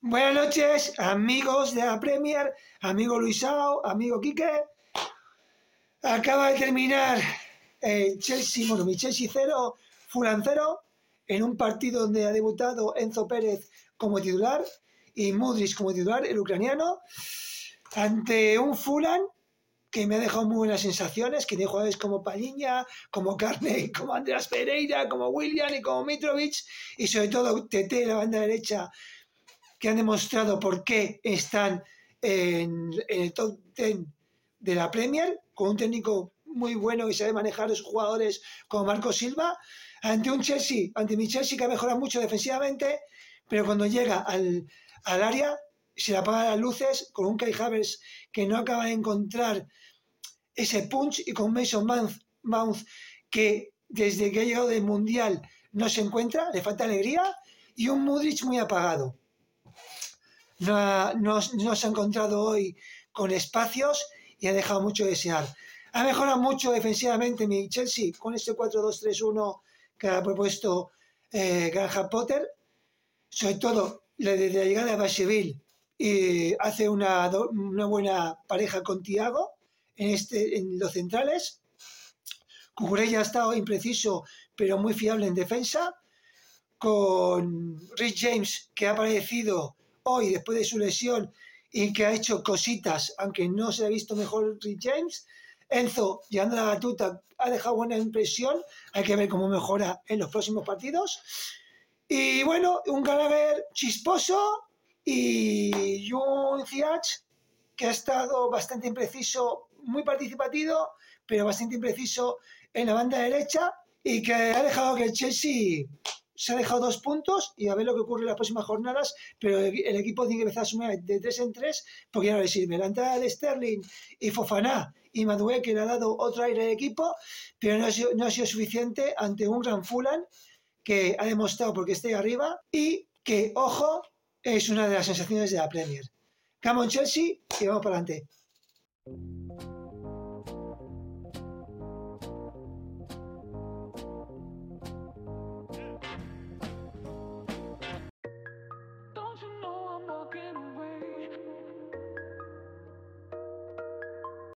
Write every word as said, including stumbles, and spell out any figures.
Buenas noches, amigos de la Premier, amigo Luisao, amigo Quique. Acaba de terminar el Chelsea, bueno, mi Chelsea cero, Fulham cero, en un partido donde ha debutado Enzo Pérez como titular y Mudryk como titular, el ucraniano, ante un Fulham que me ha dejado muy buenas sensaciones, que tiene jugadores como Palhinha, como Carney, como Andreas Pereira, como Willian y como Mitrovic, y sobre todo Tete, la banda derecha, que han demostrado por qué están en, en el top diez de la Premier, con un técnico muy bueno que sabe manejar a sus jugadores como Marco Silva, ante un Chelsea, ante mi Chelsea que ha mejorado mucho defensivamente, pero cuando llega al, al área se le apagan las luces, con un Kai Havertz que no acaba de encontrar ese punch, y con Mason Mount, Mount que desde que ha llegado del Mundial no se encuentra, le falta alegría, y un Mudryk muy apagado. No, ha, no, no se ha encontrado hoy con espacios y ha dejado mucho de desear. Ha mejorado mucho defensivamente mi Chelsea con este cuatro dos tres uno que ha propuesto eh, Graham Potter, sobre todo desde la llegada de Basheville, y hace una, una buena pareja con Thiago en, este, en los centrales. Cucurella ha estado impreciso pero muy fiable en defensa, con Rich James, que ha aparecido hoy después de su lesión y que ha hecho cositas, aunque no se ha visto mejor Rich James. Enzo, llegando a la batuta, ha dejado buena impresión, hay que ver cómo mejora en los próximos partidos. Y bueno, un Gallagher chisposo y un Ziyech que ha estado bastante impreciso, muy participativo, pero bastante impreciso en la banda derecha, y que ha dejado que el Chelsea se ha dejado dos puntos y a ver lo que ocurre en las próximas jornadas, pero el, el equipo tiene que empezar a sumar de tres en tres porque ya no le sirve. La entrada de Sterling y Fofana y Madueke, que le ha dado otro aire al equipo, pero no ha sido, no ha sido suficiente ante un gran Fulham que ha demostrado porque esté arriba y que, ojo, es una de las sensaciones de la Premier. Come on Chelsea y vamos para adelante.